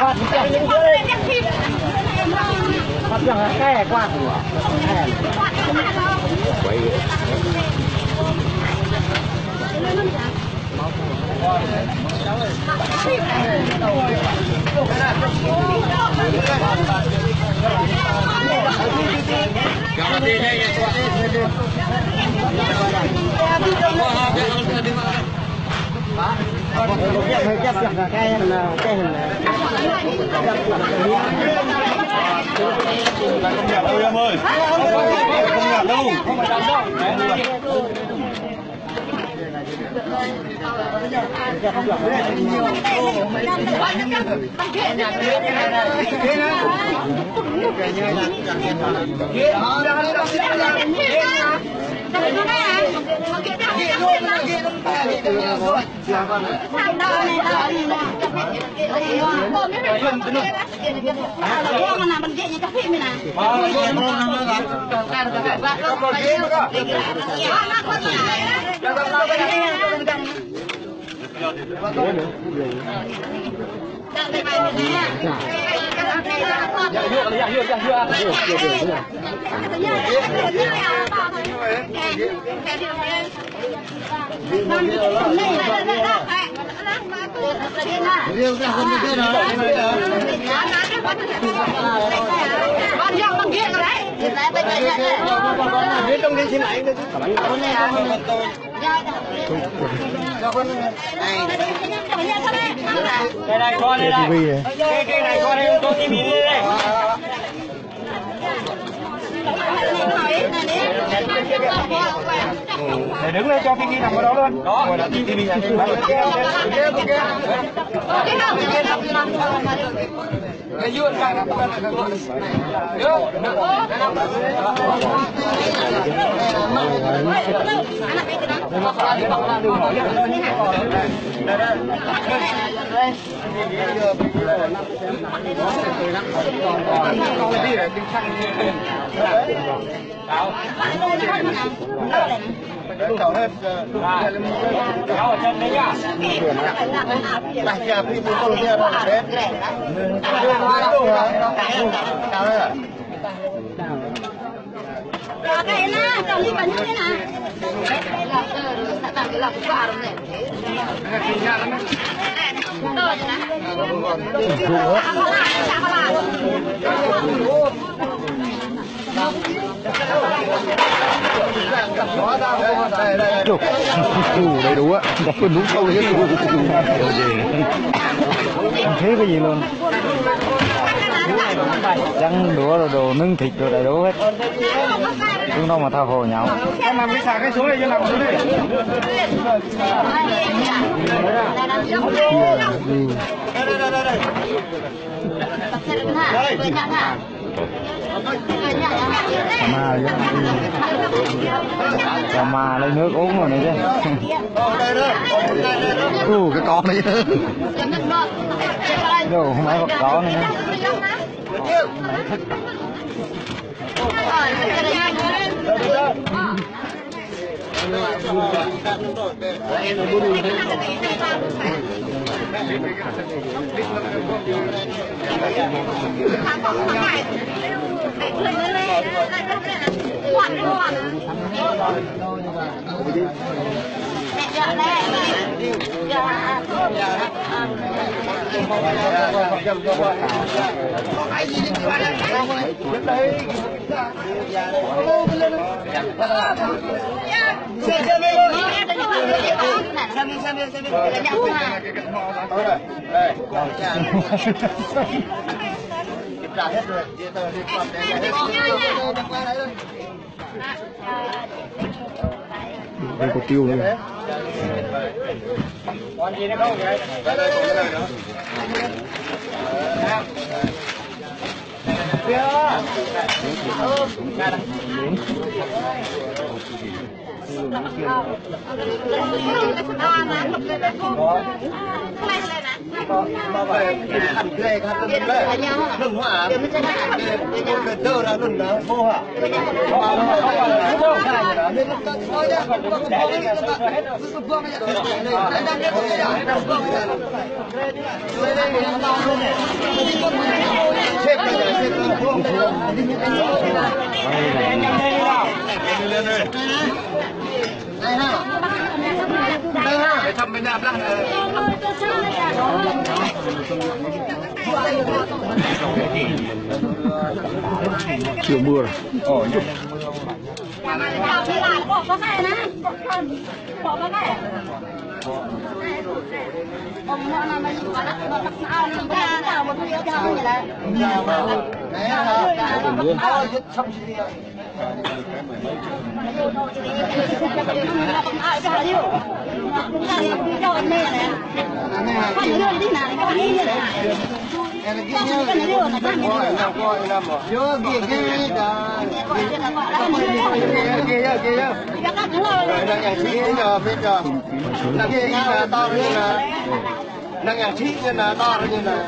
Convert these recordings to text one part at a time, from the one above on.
Bắt chẳng cái quạt quay Ôi em ơi, không nhặt đâu, không phải đâu. Cái này cho đây này. Cái này cho đây cho tí miếng đây. Để đứng lên cho Phi nằm ở đó luôn. Đó. Cái dưa này nó Cậu hết cháu ở chân đấy nhá. Đặt nhà Phi muốn con kia đâu đấy. Chào đây ạ. Cái na, chồng đi bắn thế nào? Cái lọc quả rồi này. Chục, đầy đủ á, có phần đúng không đấy. Không thấy cái gì luôn. Trắng đũa rồi đồ nướng thịt rồi đầy đủ hết. Chúng nó mà tha hồ nhau. Em làm cái xả cái xuống này cho nằm xuống đây. Cà ma lấy nước uống rồi này chứ. Cái con này chứ. Đồ không phải bắt có này. Trả hết rồi, giấy tờ đi qua đây. Đây có tiêu nữa. Còn gì nữa không vậy? Đây đây còn cái này nữa. Đây ha. Đây ha. Để thăm bên đạp lắm. Chiều mưa rồi. Bỏ có cái này bỏ có cái ông nó là mình nó ao nó ra một cái cho như là Đấy ha. Năng nhà trí như là to như là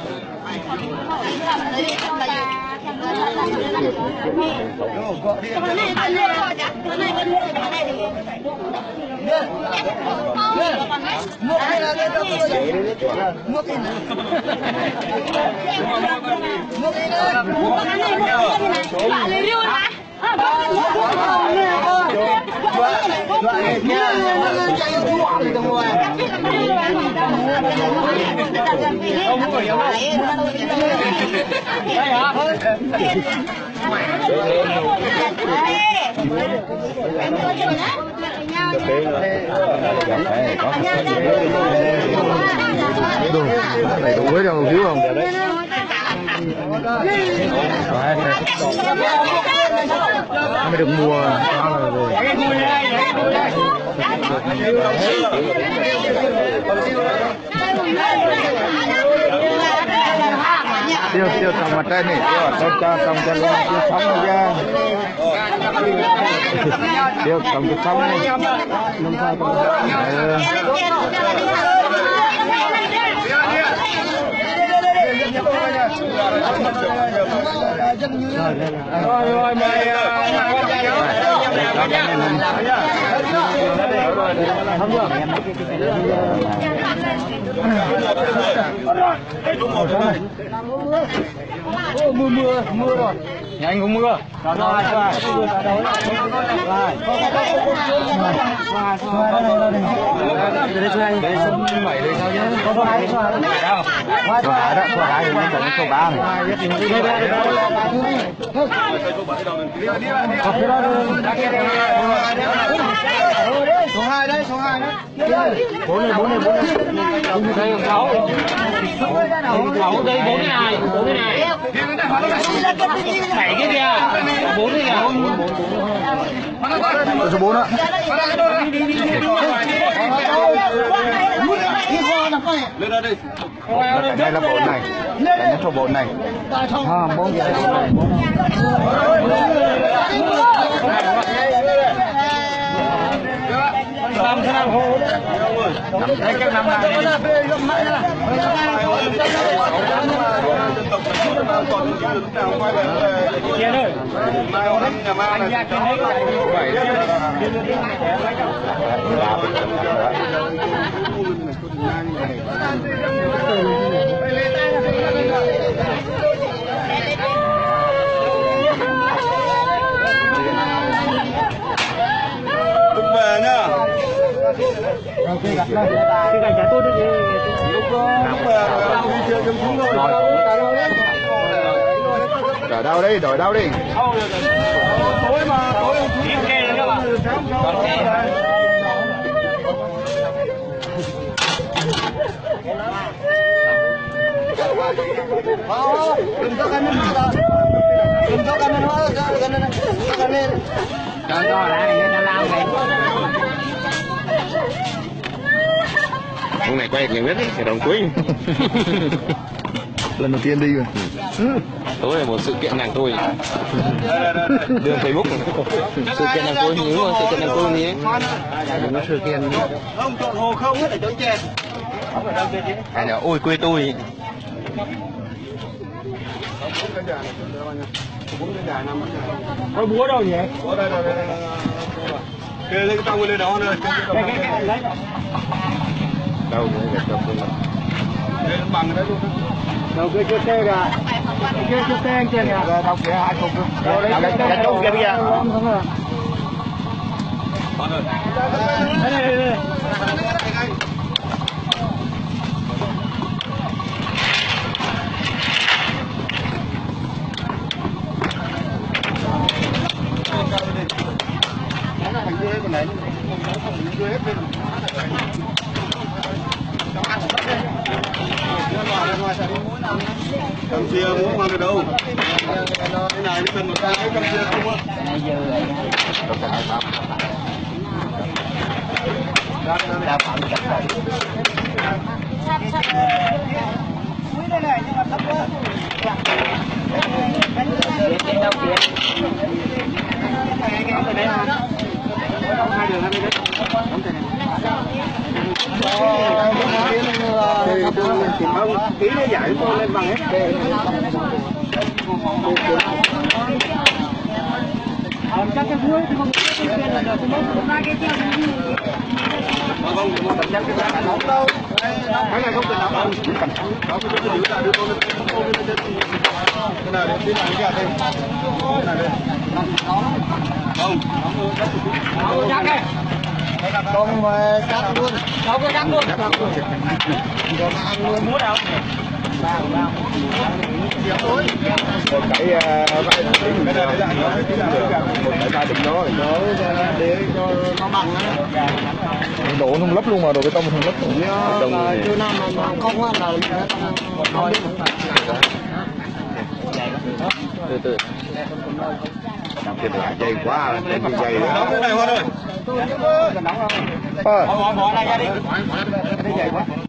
Đầy đủ với đâu thiếu không? Mới được mua rồi. Tiêu trồng mặt trên này, tiêu trồng cho tiêu sống rồi ra. Tiêu trồng cái sống này. Nông sao rồi mời mưa rồi. Nhà anh cũng mưa. Số 2 đấy, số 2 đấy. 4 này. Đây 6. 6 đây 4 cái này, 4 cái này. 7 cái kìa. 4 cái kìa. Số 4 ạ. Lên đây đi. Đây là 4 này. Đây là số 4 này. 4 cái này. Làm thế nào hô? Đây các năm này. Kia thôi. Anh ra trên đấy. Về nhá. Cái cảnh nhà tôi đi. Đổi đâu đi, đổi đâu đi. Tối mà, tối không chú kê nữa bạn. Đừng cho cái nữa rồi. Đừng cho cái nữa cái này. Cho ra này nó lao này. Hôm này quay nhiều nhất thì đồng quý. Lần đầu tiên đi rồi. Tối là một sự kiện nàng tôi. Đường Facebook. Sự kiện nàng tôi, đúng rồi, sự kiện nàng tôi như thế. Nó sự kiện. Không chọn hồ không hết để trốn chèn. Hay là ôi quê tôi. Có búa đâu nhỉ? Búa đây. Kê lấy cái tông lên đó nữa. Lấy. Đâu mới gặp được. Đây bằng đấy luôn. Đâu cái kê kìa. Chưa tên chưa kìa. Đâu kìa 20. Cái chỗ kia bây giờ. Đây. Cầm chia muốn mang được đâu. Cái này cái cần một cái cầm chia không á. Đây này nhưng mà thấp quá. Đến đâu kìa. Hai đường hai bên đấy. Ký nó giải tôi lên bằng hết. Chắc cái cuối thì không biết là không có cái kia. Không chắc cái nóng đâu. Cái này không cần nóng đâu. Nó cứ giữ lại đưa tôi lên. Cái này đến tiến hành cái đây. Cái này đây. Không. Nóng chắc đây. Không mà cắt luôn. Đâu có cắt luôn. Còn ăn luôn. Muốn đâu? Cái để cho nó bằng đổ không lấp luôn mà đổ bê tông không lấp chưa năm mà không là thôi từ từ dày quá dày đó. Bỏ này ra đi. Dày quá.